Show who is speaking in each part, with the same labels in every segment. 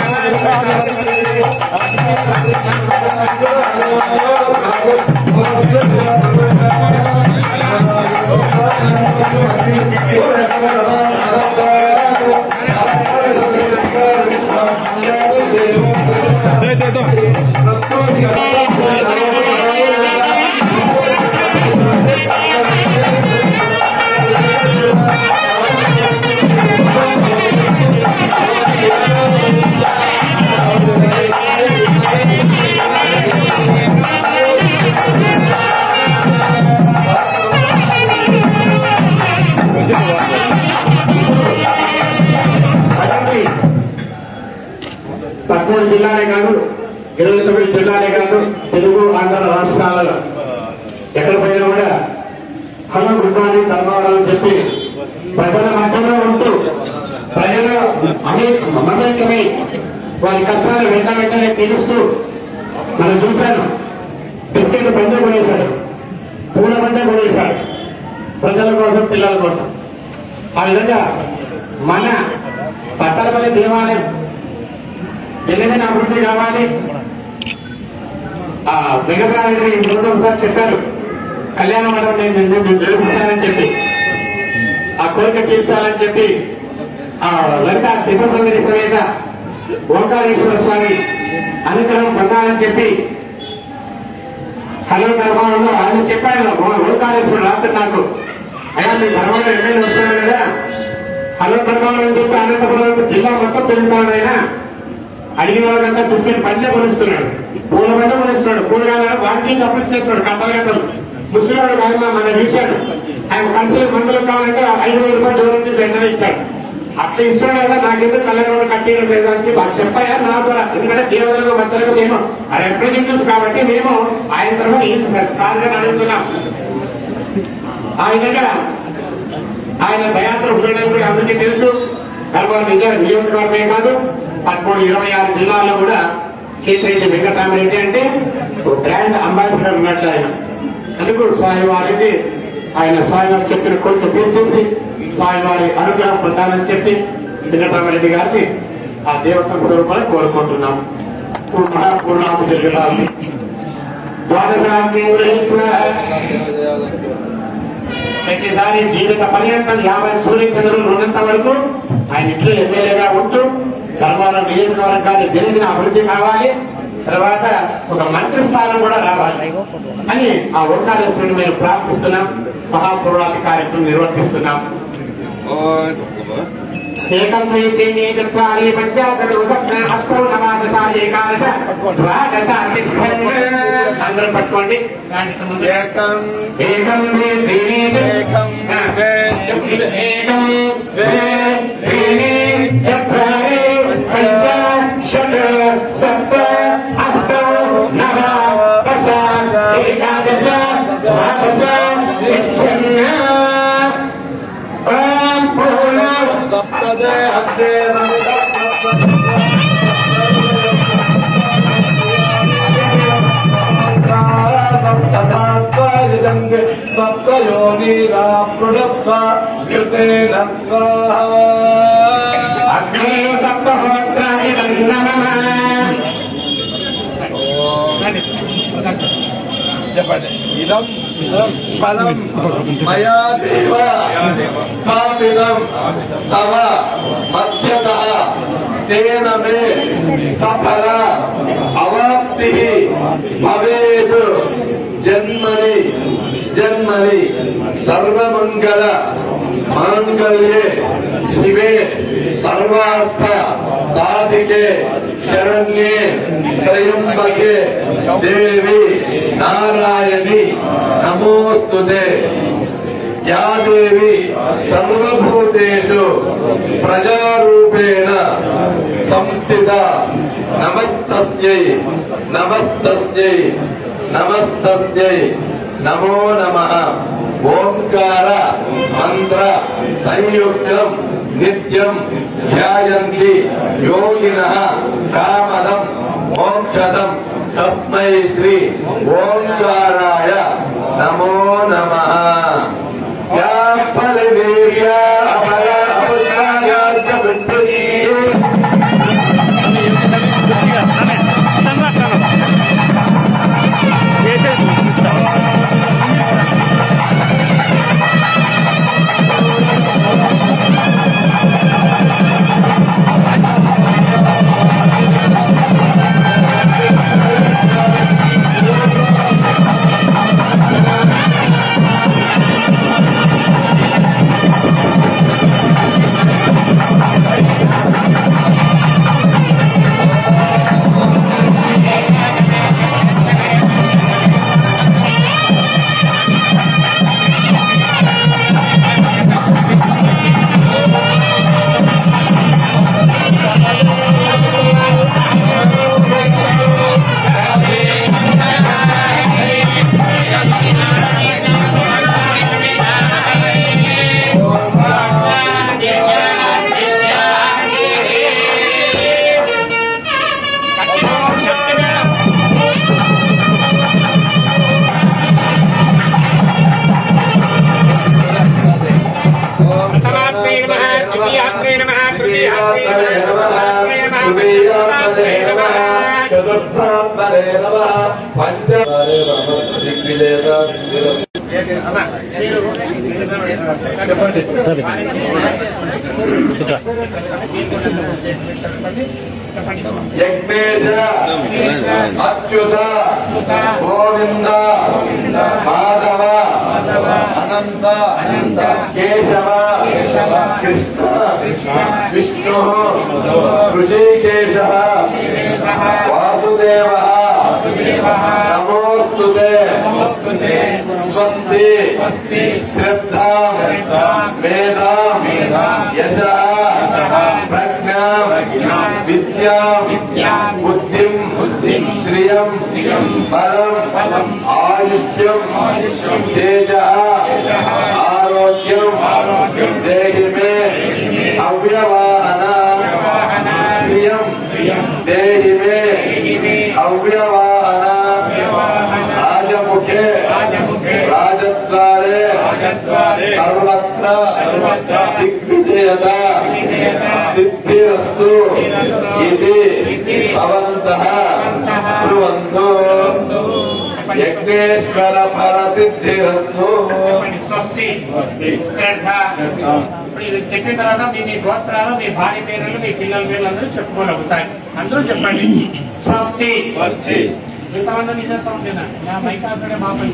Speaker 1: పదమూడు జిల్లాలే కాదు 29 జిల్లాలే కాదు తెలుగు ఆంధ్ర రాష్ట్రాలలో ఎక్కడ పోయినా కూడా హలో గుడ్ మార్నింగ్ ధన్యవాదాలు చెప్పి ప్రజల మధ్యలో ఉంటూ ప్రజలు మమేకమై వారి కష్టాలు వెంటనే తీరుస్తూ మనం చూశాను. బిస్కెట్ బండ కొనేశాడు, పూల బండ కొనేశాడు ప్రజల కోసం, పిల్లల కోసం. ఆ విధంగా మన పట్టణపల్లి దేవాలయం దినదిన అభివృద్ధి కావాలి. ఆ వెంకటరామరెడ్డి ముందు ఒకసారి చెప్పారు, కళ్యాణ మండపం నేను నిర్మిస్తానని చెప్పి, ఆ కోరిక తీర్చాలని చెప్పి ఆ లలిత తిరుపతి సమేత ఓంకారేశ్వర స్వామి అనుగ్రహం పొందాలని చెప్పి హలో ధర్మంలో ఆయన చెప్పాను. ఓంకారేశ్వరుడు రాత్రి నాకు, అయ్యా మీ ధర్మంలో ఎమ్మెల్యే వస్తున్నాడు కదా, హలో ధర్మంలో అని చెప్పి అనంతపురం జిల్లా మొత్తం తిరుగుతున్నాడు. ఆయన అడిగిన వాళ్ళంతా బిస్కెట్ బండ్లే కొనిస్తున్నాడు, పూల బండ కొనిస్తున్నాడు, కూరగాయలు వాటికి అప్లై చేస్తున్నాడు. కప్పగంటలు ముస్లింవాడు కాదు మన చూశాడు. ఆయన కలిసి మందులు కావాలంటే 5,000 రూపాయలు దూరం నుంచి వెంటనే ఇచ్చాడు. అట్లా ఇస్తున్నాడు కదా, నాకెందుకు కళ్యాణ కట్టిన లేదా అని చెప్పి చెప్పాయా నా ద్వారా. ఎందుకంటే దేవతలకు మధ్యలకు మేము రిప్రజెంటేటివ్స్ కాబట్టి మేము ఆయన తరఫున సార్గా అడుగుతున్నాం. ఆ విధంగా ఆయన దయాత్ర ఉండడం కూడా అందరికీ తెలుసు. కల్వల నియోజకవర్గమే కాదు 13-26 జిల్లాల్లో కూడా కేతిరెడ్డి వెంకటరామరెడ్డి అంటే బ్రాండ్ అంబాసిడర్ ఉన్నట్లు ఆయన. అందుకు స్వామివారికి ఆయన స్వామివారు చెప్పిన కోరిక తీర్చేసి స్వామివారి అనుగ్రహం పొందాలని చెప్పి వెంకటరామరెడ్డి గారిని ఆ దేవత స్వరూపాన్ని కోరుకుంటున్నాం. మహాపూర్ణాము జరగాలి. ప్రతిసారి జీవిత పర్యంతం 50 సూర్యచంద్రులు ఉన్నంత వరకు ఆయన ఇట్లు ఎమ్మెల్యేగా ఉంటూ ధర్మవరం నియోజకవర్గాన్ని దినదిన అభివృద్ధి కావాలి. తర్వాత ఒక మంత్రి స్థానం కూడా రావాలి అని ఆ ఓంకారేశ్వరుని మేము ప్రార్థిస్తున్నాం. మహాపూర్ణాది కార్యక్రమం నిర్వర్తిస్తున్నాం. ఏకం వేతి చత్వారి పంచాశడు సప్న అష్టౌ నవాదశాలి ఏకాదశ ద్వాదశ అందరూ పట్టుకోండి. ఏకం వేతి చత్వారి పంచాశడు సప్త అష్టౌ నవాదశ ఏకాదశ ద్వాదశ
Speaker 2: సప్తయోనిరా పృఢత్వ యుతేన
Speaker 1: అగ్నే సప్తహోత్రాయ నమః.
Speaker 2: చెప్పండి. ఇదం ఫలం మయా దేవ స్థాపితం తవ మధ్యతః తేన మే సఫల అవాప్తి భవేత్ జన్మని జన్మని సర్వమంగళ మాంగళ్యే శివే సర్వార్థ సాధికే శరణ్యే త్రయంబకే దేవి నారాయణి నమోస్తుతే. యా దేవి సర్వభూతేషు ప్రజారూపేణ సంస్థిత నమస్తస్యై నమస్తస్యై నమస్తస్యై నమో నమః. ఓంకార మంత్ర సంయుక్తం నిత్యం ధ్యాయంతి యోగినః కామదం మోక్షదం తస్మై శ్రీ ఓంకారాయ నమో నమః. యా ఫలవీర్యా అమర అపుష్పాయాశ్చ విష్ణుయే చతుర్థాత్మనే నమః పంచమే నమః దిగ్విజయ యజ్ఞేశ అచ్యుత గోవింద మాధవ అనంత కేశవ కృష్ణ విష్ణు ఋషికేశ వాసుదేవ నమోస్తుతే స్వస్తి శ్రద్ధా మేధా యశ ప్రజ్ఞా విద్యా బుద్ధిం శ్రియం బలం ఆయుష్యం తేజ ఆరోగ్యం దేహి మే అవ్యవాహన శ్రియం దేహి మే అవ్యవాహన రాజముఖే రాజద్వారే సర్వత్ర దిగ్విజయత సిద్ధిరస్తు ఇది భవంతః బ్రువంతు యజ్ఞేశ్వర ఫల సిద్ధిరస్తు.
Speaker 1: స్వస్తి శ్రద్ధ. ఇప్పుడు ఇది చెప్పిన తర్వాత మీ గోత్రాలు, మీ భార్య పేర్లు, మీ పిల్లల పేర్లు అందరూ చెప్పుకోగలుగుతాయి. అందరూ చెప్పండి. స్వస్తి. ఎంతమంది నిజం ఉండేనా మైకాడే మా పని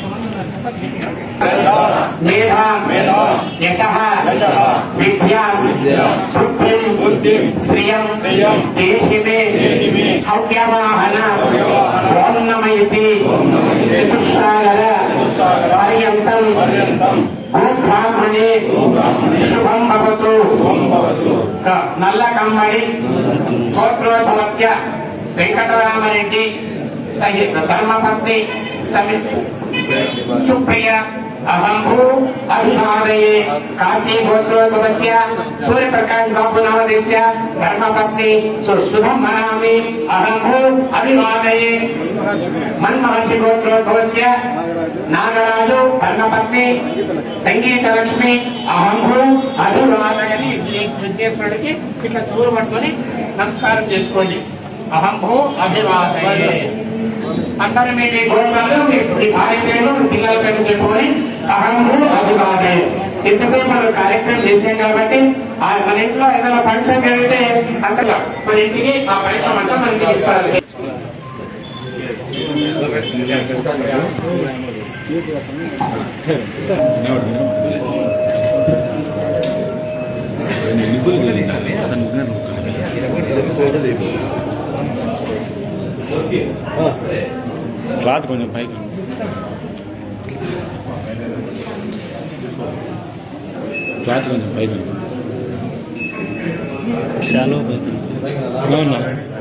Speaker 1: మేధా యశ విద్యా బుద్ధిం శ్రియం దేహి మే హవ్యవాహన ఓన్నమయతి చతుస్సాగర పర్యంతం గోబ్రాహ్మణే శుభం భవతు. నల్ల కమ్మడి గోత్రోద్భవస్య వెంకటరామరెడ్డి సహిత ధర్మపత్ని సుప్రియ అహం భూ అభివాదయే కాశీ గోత్రోద్భవస్య సూర్యప్రకాశ్ బాబు నామదేశ్య ధర్మపత్ని శుభం మనామి అహం భూ అభివాదయే మన్మహర్షి గోత్రోద్భవస్య నాగరాజు ధర్మపత్ని సంగీత లక్ష్మి అహం భూ అభివాదయని విద్యేశ్వరుడికి ఇట్లా చూరు పట్టుకొని నమస్కారం చేసుకోండి. అహం భూ అభివాదయే. అందరూ మీ గోత్రాలు, మీ భార్య పేరు, మీ పిల్లల పేరు చెప్పుకొని అహం భూ అభివాదయే. ఇంతసేపు మనం కార్యక్రమం చేసాం కాబట్టి మన ఇంట్లో ఏదైనా ఫంక్షన్ జరిగితే అంతగా మన ఇంటికి ఆ కార్యక్రమం అంతా మనకి ఇస్తారు.
Speaker 3: క్లాత్ కొంచెం పైకి క్లాత్ కొంచెం పైకి చాలా పైకి